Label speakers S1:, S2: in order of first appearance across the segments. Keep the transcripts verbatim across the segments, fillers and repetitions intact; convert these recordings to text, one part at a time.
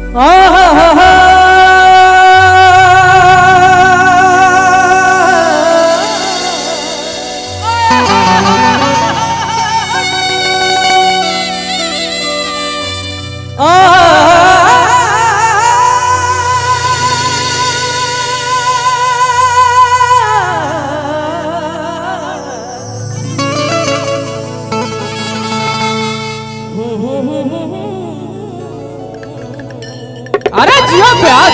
S1: अरे जियो प्यास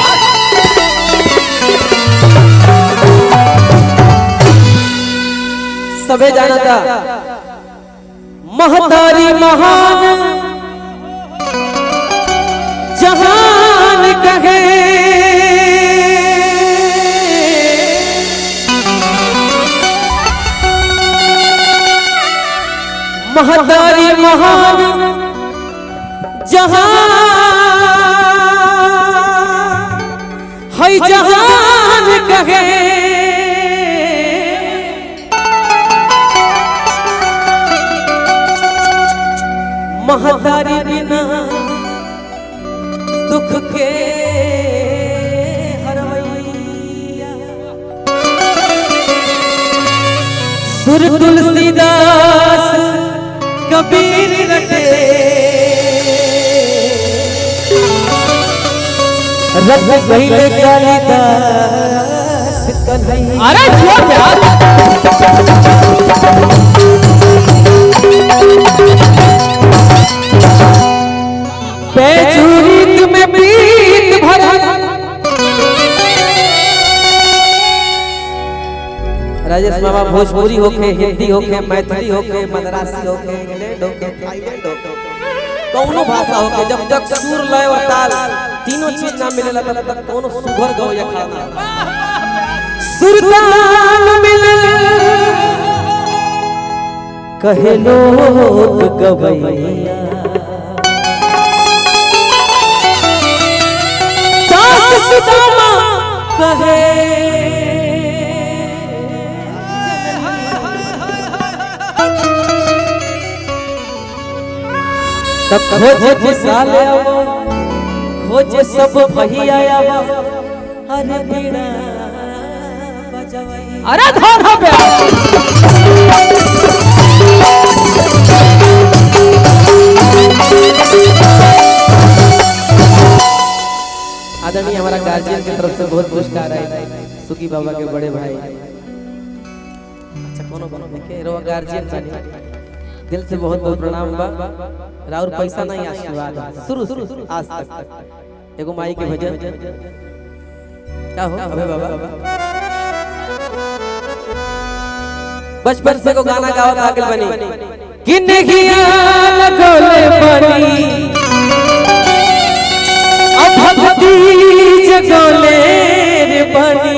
S1: सबे जाना था महतारी महान जहान कहे महतारी महान जहान है जहान कहे महतारी बिना दुख के हरवैया सुर तुलसीदास कबीर रटे रब गईले कालिदास कन्हैया। अरे जोर प्यार पैचूरीत में पीत भरा राजेश मामा भोजपुरी होके हिंदी होके मैथिली होके मद्रासी होके इंग्लैंड होके थाईलैंड होके कौनो भाषा होके जब तक सुर लय और ताल तीनों चीज ना मिलेला तब तक कौनो सुघर गवैया खाना सुर ताल मिले कहे लोग गवैया दास सुदामा कहे तब खोजे विशाल आवा खोजे सब भैया आवा अरे बीड़ा बजवाई अरे धोना पे आदरणीय हमारा गार्जियन की तरफ से बहुत पुरस्कार आए सुखी बाबा के बड़े भाई। अच्छा कोनो कोनो देखे रो गार्जियन बानी दिल से बहुत बहुत प्रणाम बा राउर पैसा नहीं आशीर्वाद शुरू शुरू आज तक एगो माई के भजन क्या हो अबे बाबा बचपन से को गाना गावत आगल बनी कि नहिया लगोले बनी अब भक्ति जगोले रे बनी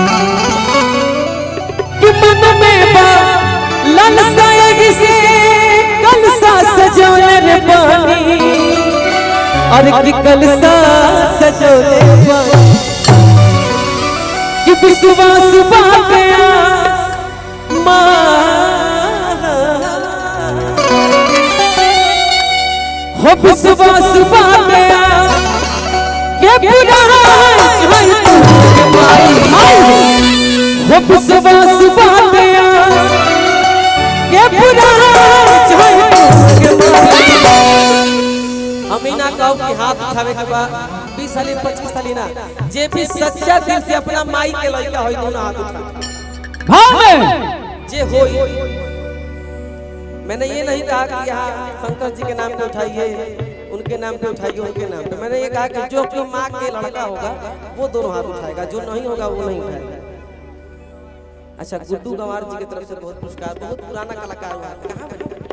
S1: कि मन में बा ललसा से कलसा सजोले रे बनी और कि कलसा सजोले बनी कि विश्वास बाटे मां हो विश्वास बाटे के पूरा है तू माई हो विश्वास बाटे के पूरा अमीना कहू कि हाथ उठावे के बाद बीस साल पच्चीस साल ना जे भी सच्चा दिल से अपना माई के लइका होई दोनों हाथ उठा भाव में जे होई। मैंने ये नहीं कहा कि यहाँ शंकर जी के नाम पे उठाइए उनके नाम पे उठाइए उनके नाम पे मैंने ये कहा कि जो अपनी माँ के लड़का होगा वो दोनों हाथ उठाएगा जो नहीं होगा वो नहीं उठाएगा। अच्छा गुड्डू गंवार जी की तरफ से बहुत पुरस्कार बहुत पुराना कलाकार हुआ कहाँ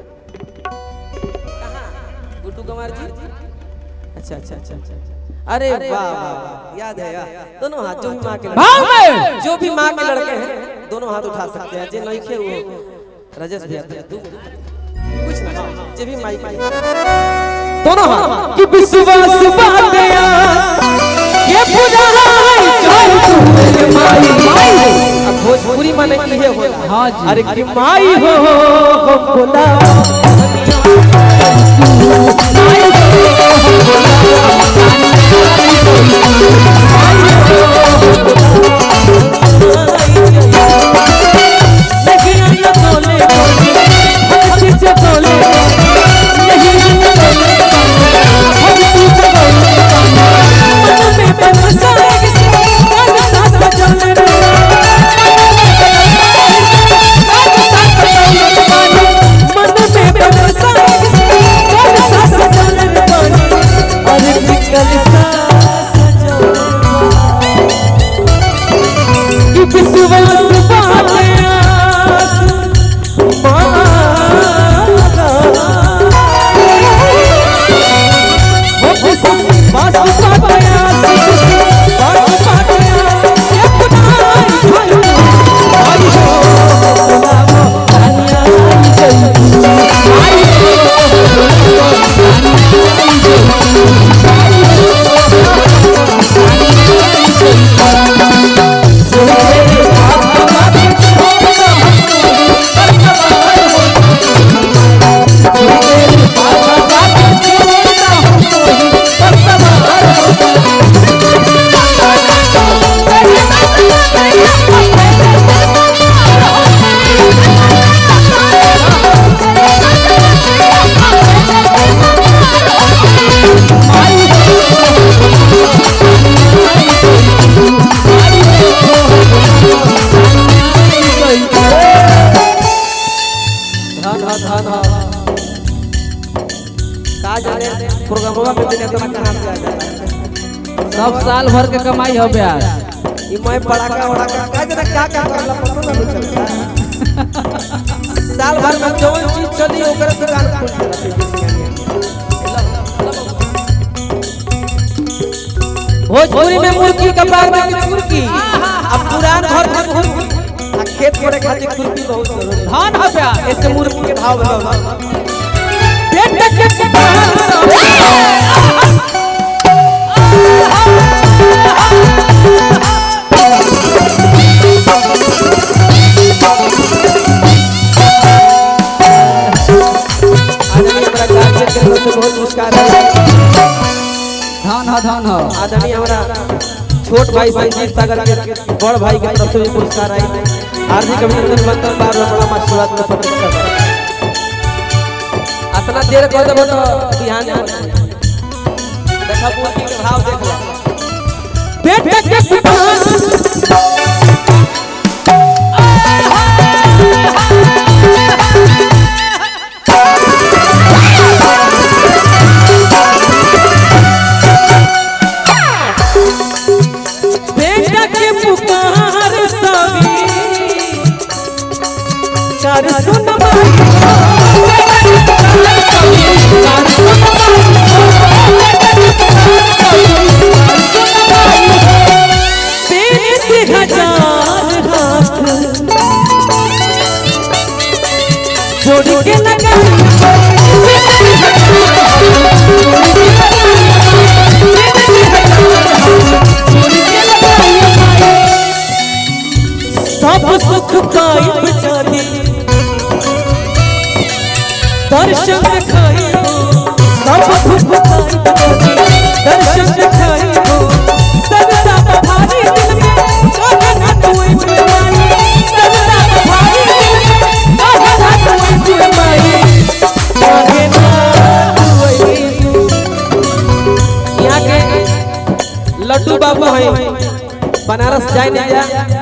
S1: कहाँ गुड्डू गंवार जी अच्छा अच्छा अच्छा अच्छा अरे वाह याद है यार दोनों हाथ जो भी माँ के जो भी माँ के लड़के हैं दोनों हाथ उठा सकते हैं जो नहीं खे वो राजेश भैया कुछ ना जो भी माई दोनों हाथ कि विश्वास बाटे ये पूजा है माई अब भोजपुरी माने की है होला हां जी अरे कि माई हो हम बोला माई हो हम बोला
S2: सब साल भर के कमाई हो ब्याज।
S1: ये मैं पड़ाका वड़ाका का जरा क्या क्या करला पता नहीं चलता। साल भर में जो चीज चली ओकर दुकान खोल भोजपुरी में मुर्गी कपार में मुर्गी अब पुरान घर में मुर्गी आ खेत करे खातिर खुरपी बहुत जरूरी
S2: धान हो ब्याज।
S1: ऐसे मुर्गी के भाव बताओ
S2: पेट के
S1: बहुत नमस्कार है
S2: धान हो धान हो।
S1: आदरणीय हमारा छोट भाई संजीत सागर के बड़ भाई के तरफ से पुरस्कार आई हार्दिक अभिनंदन बंदन बार बड़ा आशीर्वाद में प्रतीक्षा इतना देर कर देबो तो ध्यान देखा पूर्ति के भाव देख लो
S2: पेट के
S1: सब सुख पाई बचानी दर्शन खाई सब सुख पाई दर्शन खाई सबदा भारी दिल में कहे ना कोई बीमारी सबदा भारी दिल में कहे ना कोई बीमारी कहे ना कोई। यहाँ के लड्डू बाबू हैं बनारस जाए नहीं जा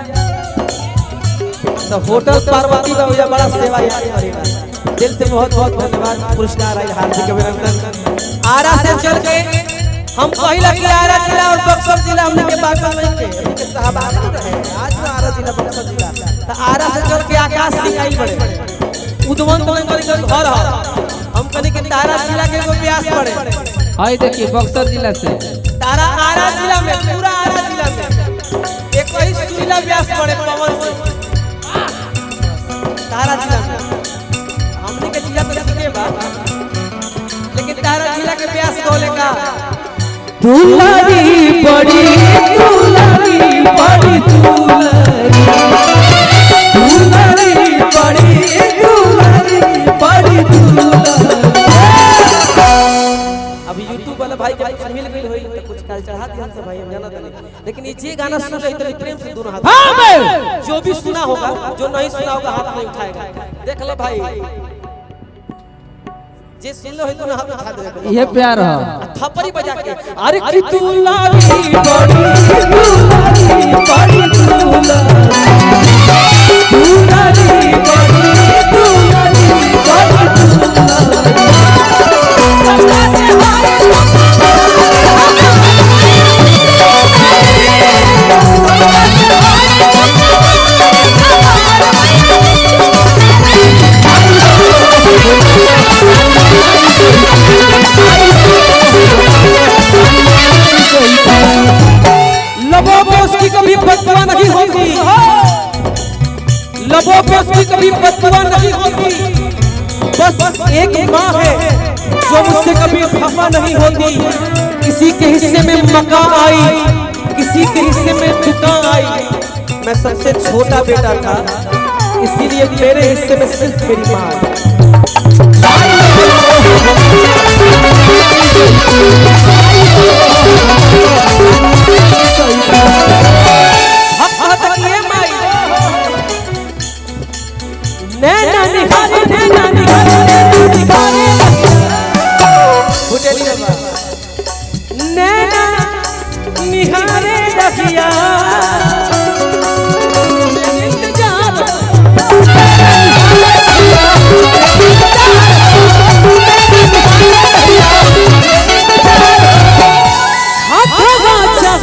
S1: तो होटल पार्वती बाबू बड़ा सेवा करेगा दिल से बहुत बहुत धन्यवाद पुरस्कार आई हार्दिक अभिनंदन। आरा से चल के हम पहला कि आरा जिला और बक्सर जिला हमने के बागल में के के सहभागी रहे आज में आरा जिला बक्सर जिला तो आरा से चल के आकाश सिंह आई बड़े उदवंत में कर घर हम कने के तारा जिला के एगो व्यास पड़े
S2: हाय देखिए बक्सर जिला से
S1: तारा आरा जिला में पूरा आरा जिला में एक ही सुइला व्यास पड़े पवन से तारा जिला में हमने के जिला तो सीखे बा लेकिन तारा जिला के व्यास बोले का
S2: दुलारी बड़ी दुलारी बड़ी दुलारी दुलारी बड़ी दुलारी बड़ी दुलारी।
S1: अभी यूट्यूब वाला भाई के कुछ मिल गई होई तो कुछ काल चढ़ा दिया हमसे भाई हम जानत नहीं लेकिन ये जे गाना सुन रहे तो प्रेम से दोनों हाथ
S2: हाँ
S1: जो भी सुना होगा जो नहीं सुना होगा हाथ नहीं उठाएगा देख लो भाई जे सुन लो है दोनों हाथ उठा दे
S2: ये प्यार है
S1: थप्पड़ी बजा के
S2: अरे कि दुलारी बड़ी दुलारी बड़ी दुलारी दुलारी बड़ी दुलारी
S1: लबों पे उसकी कभी बददुआ नहीं होती लबों पे उसकी कभी बददुआ नहीं होती बस एक माँ है जो मुझसे कभी खफा नहीं होती किसी के हिस्से में मका आई किसी के हिस्से में दुकान आई मैं सबसे छोटा बेटा था इसीलिए मेरे हिस्से में सिर्फ मेरी माँ नैना निहारे नैना निहारे नैना निहारे रखिया हाथ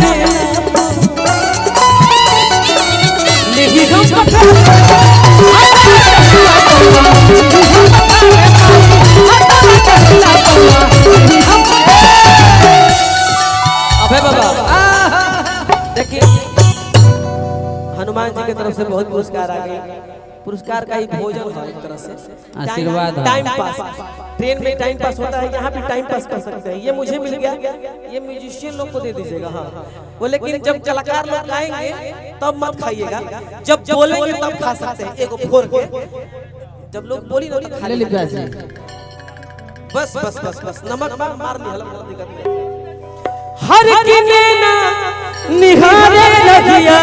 S1: अभय बाबा देखिए हनुमान जी की तरफ से बहुत पुरस्कार आ गए। पुरस्कार का ही भोजन है एक तरह से,
S2: आशीर्वाद है।
S1: टाइम पास, ट्रेन में टाइम पास होता है, यहाँ भी टाइम पास कर सकते हैं। ये मुझे मिल गया, ये म्यूजिशियन लोग को दे दीजिएगा। हाँ वो लेकिन जब कलाकार लोग गाएंगे तब मत खाइएगा, जब बोलेंगे तब खा सकते हैं। एक फोड़ के जब लोग बोली ना तो खा
S2: ले लीजिए जी।
S1: बस बस बस बस नमक मार मार ली, हल्का दिक्कत नहीं।
S2: हर किने ना निहारे रहिया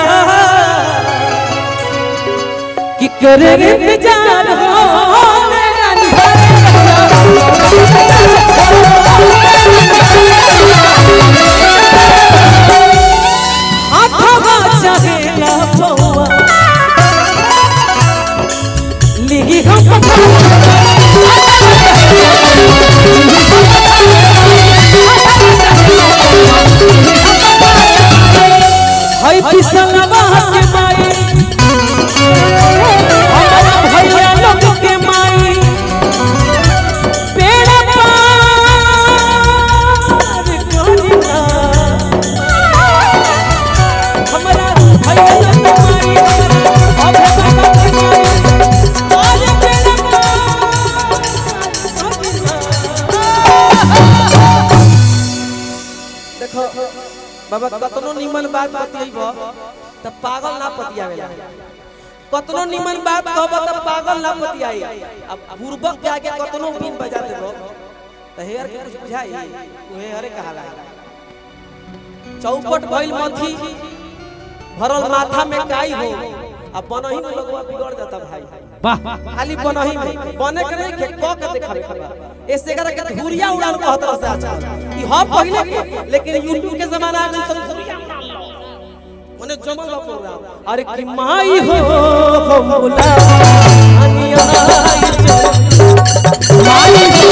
S2: कि करे इंतजार हो मेरा निहारे हाथवा चाहेला पौआ लिगी हम हाय पिसलवा के माई हमारा भैया लोग के माई पेड़ पार करिना हमारा भैया लोग के माई अब बाबा के माई आज पेड़
S1: देखो बाबा कतनो निमन बात बतियैबो त पागल ना पतियावेला, कतनो निमन बात कहबो त पागल ना पतियाई। अब बुर्बक के आगे कतनो बीन बजा देबो त हेयर के कुछ बुझाई उहे हरे कहाला। चौपट भइल मथी भरल माथा में काई हो, अब बनही में लोगवा बिगड़ जाता भाई।
S2: वाह
S1: खाली बनही में बने के नहीं के क के देखावे के ऐसे करा के धुरिया उड़ान कहत रह से अच्छा ई ह पहले के, लेकिन यूट्यूब के जमाना आ गई सब धुरिया उड़ान मने जमल बा प्रोग्राम।
S2: अरे कि माई हो हम बुला अनिया माई हो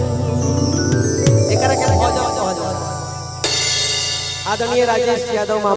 S1: आदरणीय राजेश यादव।